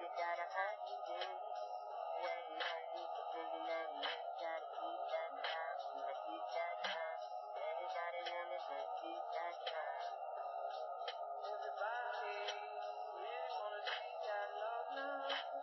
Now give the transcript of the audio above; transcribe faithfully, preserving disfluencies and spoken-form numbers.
gotta hide again. When I keep thinking that you gotta keep that time, gotta keep that time. Everybody knows that keep that time. Everybody really wanna see that love now.